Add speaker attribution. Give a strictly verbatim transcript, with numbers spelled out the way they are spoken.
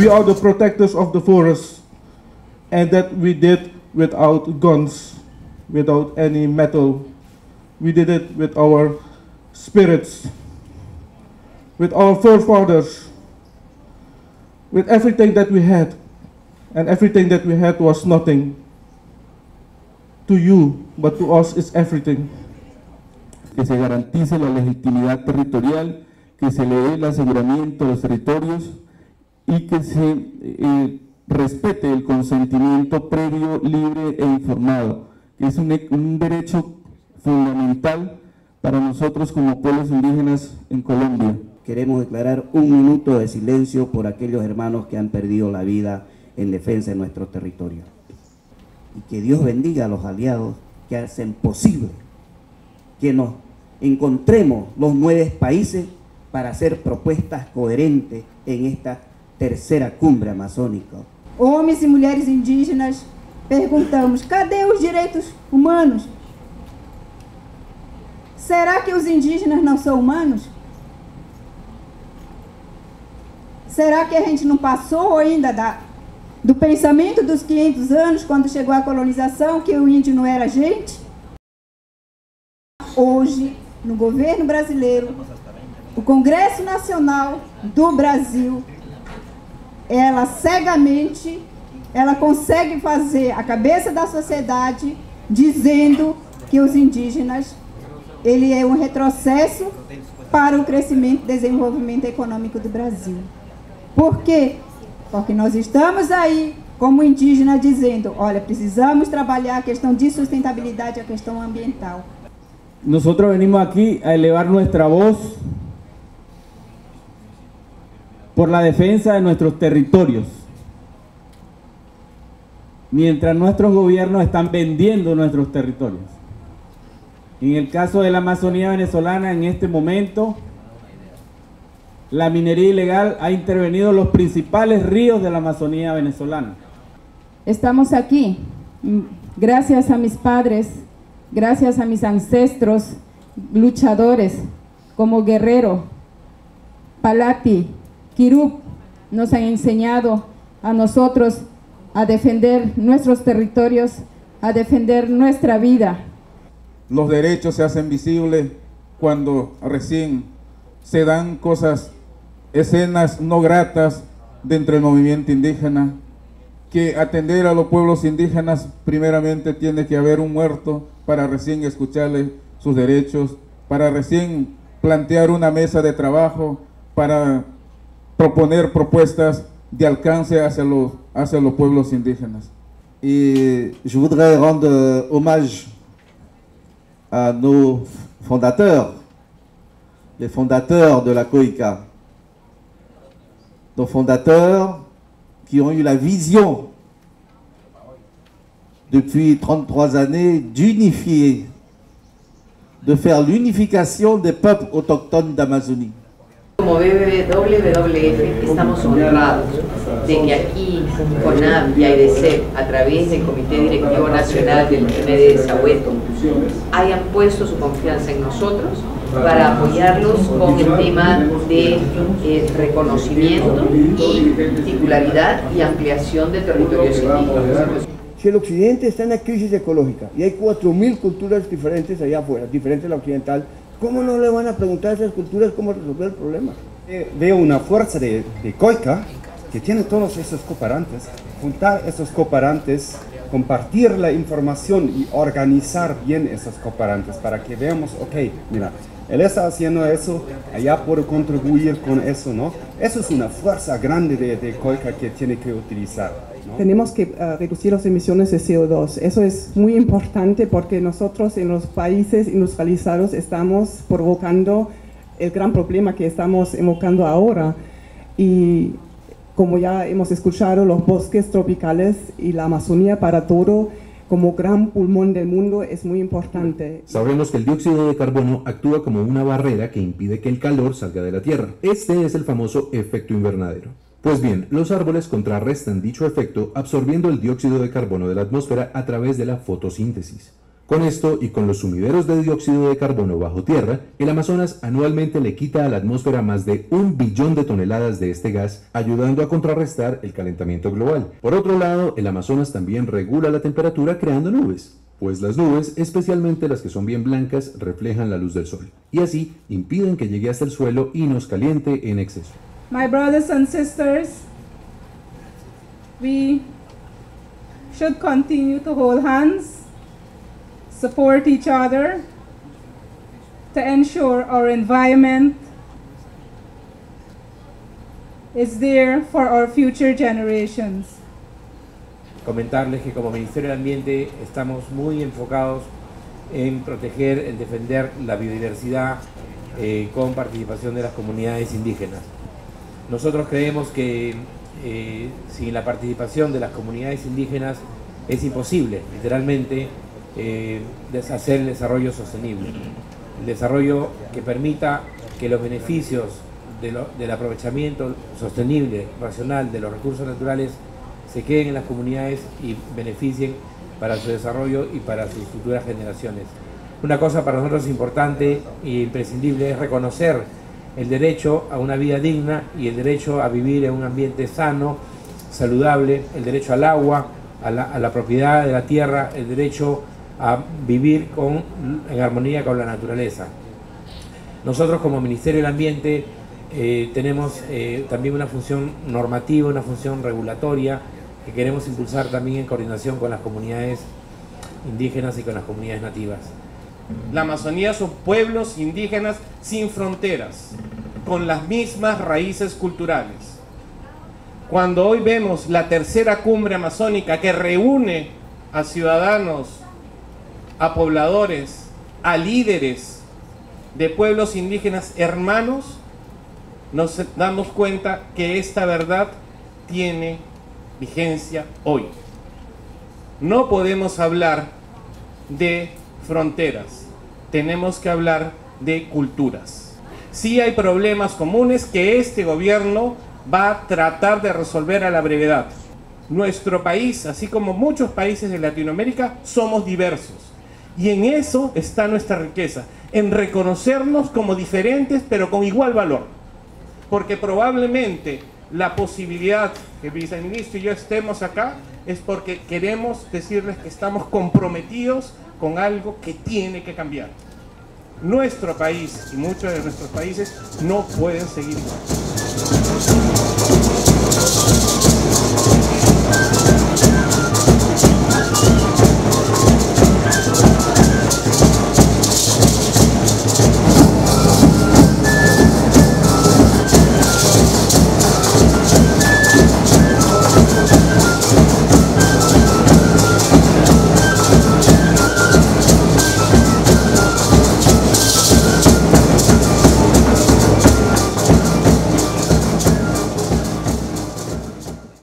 Speaker 1: we are the protectors of the forest, and that we did without guns, without any metal. We did it with our spirits, with our forefathers, with everything that we had, and everything that we had was nothing. To you, but to us it's everything.
Speaker 2: Que se garantice la legitimidad territorial, que se le dé el aseguramiento a los territorios y que se eh, respete el consentimiento previo, libre e informado, que es un, un derecho fundamental para nosotros como pueblos indígenas en Colombia.
Speaker 3: Queremos declarar un minuto de silencio por aquellos hermanos que han perdido la vida en defensa de nuestro territorio. Y que Dios bendiga a los aliados que hacen posible que nos encontremos los nueve países para hacer propuestas coherentes en esta terceira cumbre amazônica.
Speaker 4: Homens e mulheres indígenas, perguntamos, cadê os direitos humanos? Será que os indígenas não são humanos? Será que a gente não passou ainda da, do pensamento dos quinhentos anos, quando chegou a colonização, que o índio não era gente? Hoje, no governo brasileiro, o Congresso Nacional do Brasil, ela cegamente, ela consegue fazer a cabeça da sociedade dizendo que os indígenas, ele é um retrocesso para o crescimento e desenvolvimento econômico do Brasil. Por quê? Porque nós estamos aí, como indígena, dizendo, olha, precisamos trabalhar a questão de sustentabilidade, a questão ambiental.
Speaker 2: Nosotros venimos aquí a elevar nuestra voz por la defensa de nuestros territorios, mientras nuestros gobiernos están vendiendo nuestros territorios. En el caso de la Amazonía venezolana, en este momento, la minería ilegal ha intervenido en los principales ríos de la Amazonía venezolana.
Speaker 5: Estamos aquí gracias a mis padres, gracias a mis ancestros luchadores como Guerrero, Palati, Kirup, nos han enseñado a nosotros a defender nuestros territorios, a defender nuestra vida.
Speaker 1: Los derechos se hacen visibles cuando recién se dan cosas, escenas no gratas dentro del movimiento indígena, que atender a los pueblos indígenas primeramente tiene que haber un muerto para recién escucharle sus derechos, para recién plantear una mesa de trabajo, para proponer propuestas de alcance hacia los, hacia los pueblos indígenas.
Speaker 6: Et je voudrais rendre hommage à nos fondateurs, les fondateurs de la COICA, nos fondateurs qui ont eu la vision depuis trente-trois années d'unifier, de faire l'unification des peuples autochtones d'Amazonie.
Speaker 7: Como W W F estamos honrados de que aquí CONAB y AIDESEP, a través del Comité Directivo Nacional del M D de Sahueto, hayan puesto su confianza en nosotros para apoyarlos con el tema de eh, reconocimiento y titularidad y ampliación de territorios indígenas.
Speaker 8: Si el occidente está en una crisis ecológica y hay cuatro mil culturas diferentes allá afuera, diferentes a la occidental, ¿cómo no le van a preguntar a esas culturas cómo resolver el problema?
Speaker 9: Eh, veo una fuerza de, de COICA que tiene todos esos cooperantes, juntar esos cooperantes, compartir la información y organizar bien esos cooperantes para que veamos, ok, mira, él está haciendo eso, allá puedo contribuir con eso, ¿no? Eso es una fuerza grande de, de COICA que tiene que utilizar, ¿no?
Speaker 10: Tenemos que uh, reducir las emisiones de C O dos. Eso es muy importante porque nosotros en los países industrializados estamos provocando el gran problema que estamos evocando ahora. Y como ya hemos escuchado, los bosques tropicales y la Amazonía para todo, como gran pulmón del mundo, es muy importante.
Speaker 11: Sabemos que el dióxido de carbono actúa como una barrera que impide que el calor salga de la Tierra. Este es el famoso efecto invernadero. Pues bien, los árboles contrarrestan dicho efecto absorbiendo el dióxido de carbono de la atmósfera a través de la fotosíntesis. Con esto y con los sumideros de dióxido de carbono bajo tierra, el Amazonas anualmente le quita a la atmósfera más de un billón de toneladas de este gas, ayudando a contrarrestar el calentamiento global. Por otro lado, el Amazonas también regula la temperatura creando nubes, pues las nubes, especialmente las que son bien blancas, reflejan la luz del sol, y así impiden que llegue hasta el suelo y nos caliente en exceso.
Speaker 12: My brothers and sisters, we should continue to hold hands, support each other, to ensure our environment is there for our future generations.
Speaker 13: Comentarles que como Ministerio del Ambiente estamos muy enfocados en proteger, en defender la biodiversidad eh, con participación de las comunidades indígenas. Nosotros creemos que eh, sin la participación de las comunidades indígenas es imposible, literalmente, eh, hacer el desarrollo sostenible. El desarrollo que permita que los beneficios de lo, del aprovechamiento sostenible, racional de los recursos naturales se queden en las comunidades y beneficien para su desarrollo y para sus futuras generaciones. Una cosa para nosotros importante e imprescindible es reconocer el derecho a una vida digna y el derecho a vivir en un ambiente sano, saludable, el derecho al agua, a la, a la propiedad de la tierra, el derecho a vivir con, en armonía con la naturaleza. Nosotros como Ministerio del Ambiente eh, tenemos eh, también una función normativa, una función regulatoria que queremos impulsar también en coordinación con las comunidades indígenas y con las comunidades nativas.
Speaker 14: La Amazonía son pueblos indígenas sin fronteras, con las mismas raíces culturales. Cuando hoy vemos la tercera cumbre amazónica que reúne a ciudadanos, a pobladores, a líderes de pueblos indígenas hermanos, nos damos cuenta que esta verdad tiene vigencia hoy. No podemos hablar de fronteras, tenemos que hablar de culturas. Sí hay problemas comunes que este gobierno va a tratar de resolver a la brevedad. Nuestro país, así como muchos países de Latinoamérica, somos diversos. Y en eso está nuestra riqueza, en reconocernos como diferentes pero con igual valor. Porque probablemente la posibilidad que el viceministro y yo estemos acá es porque queremos decirles que estamos comprometidos con algo que tiene que cambiar. Nuestro país y muchos de nuestros países no pueden seguir igual.